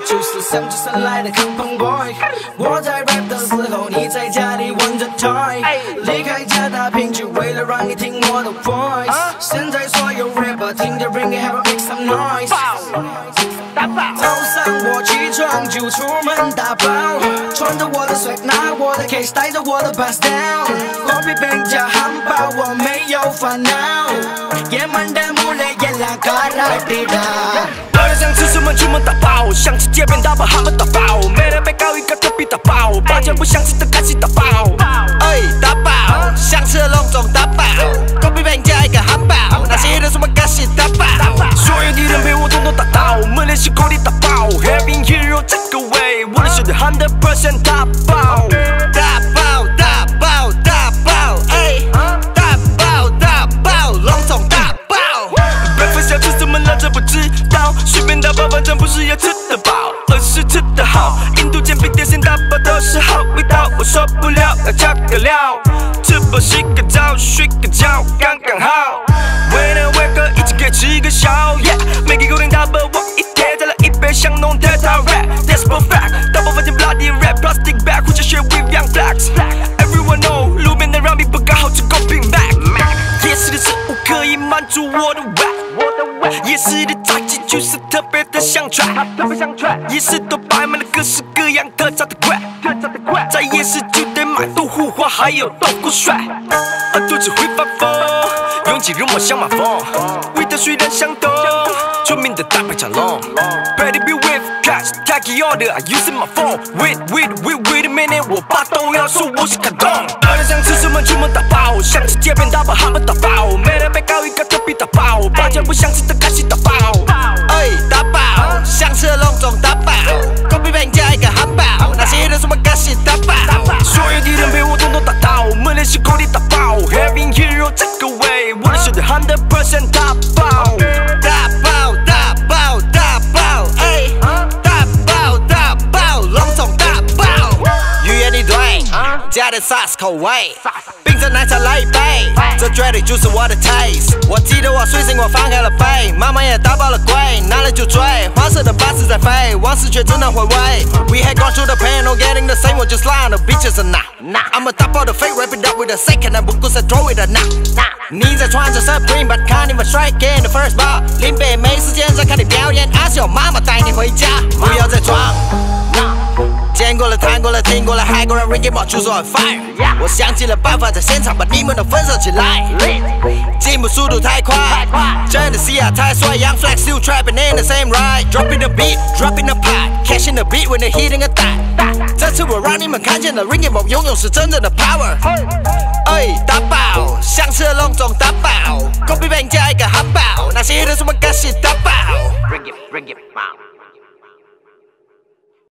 就是像只神来的康胖 boy。我在 rap 的时候，你在家里玩着 toy。离开家打拼，就为了让你听我的 voice。现在所有 rapper 听着 ring have a make some noise。早上我起床就出门打包，穿着我的 swag， 拿我的 case， 带着我的 pass down。火币饼加汉堡，我没有烦恼。野蛮的木雷也拉卡拉迪达。 我想吃什么出门打包，想吃街边打包，哈佛打包，每天被搞一个隔壁打包，把全部想吃的开始打包。哎，打包，想吃的隆重打包，火币饼加一个汉堡，那些人什么开始打包，所有敌人被我统统打倒，没联系口里打包 ，Heavy Hero 这个way， 我的兄弟100% 打包，打包，打包，打包，哎，打包，打包，隆重打包。breakfast 要吃什么老子不知道，随便打包，反正不是要吃得饱，而是吃得好。印度煎饼点心打包都是好味道，我受不了要加个料，吃饱洗个澡，睡个觉刚刚好。为了伟哥一起可以吃个宵夜，每个狗粮打包我一天再来一杯香浓的塔 rap。That's for fact， 大部分进 bloody rap plastic bag， 互相学 with young flags。Everyone know， 路边的软饼不刚好吃够品 Mac。夜市的食物可以满足我的胃，夜市的炸鸡就是特别的香脆，夜市都摆满了各式各样特炸的块，在夜市就得买豆腐花还有豆腐水，肚子会发疯，拥挤人马像马蜂，味道虽然相同，出名的大排长龙。Ready be with cash, taking order, I using my phone. Wait a minute， 我爸都要说我是卡通。我想吃什么出门打包，想吃街边打包，哈佛打包，每天被搞一个隔壁打包，把全部想吃的开始打包。哎，打包，想吃的隆重打包，火币饼加一个汉堡，那些人什么开始打包，所有敌人被我统统打倒，没联系口里打包 ，Heavy Hero 这个way， 我的兄弟100% 打包，打包，打包，打包，哎，打包，打包，隆重打包，语言一堆，加点 sauce 口味，冰镇奶茶来一杯，这绝对就是我的 taste。我记得我随身我放开了背，妈妈也打包了柜，拿来就追，黄色的巴士在飞，往事却只能回味。We had gone through the pain, no getting the same, 我just lying the bitches and I'm a 打包的 fake, wrap it up with a second, 不过是 throw it a now。你在穿着 Supreme, but can't even strike in the first bar。临别没时间再看你表演，还是要妈妈带你回家，不要再装。见过了，谈过了，听过了，海过了 ，Ricky Martin 就说很 fire。我想起了办法，在现场把你们都分手起来。进步速度太快，真的是呀太帅 ，Young flex still trapping in the same ride。Dropping the beat, dropping the pot，catching the beat when they hitting a thigh。这次我让你们看见了 Ricky Martin 拥有是真正的 power。哎，打包，想吃的隆重打包，火币饼加一个汉堡，那些人什么开始打包。Ring it,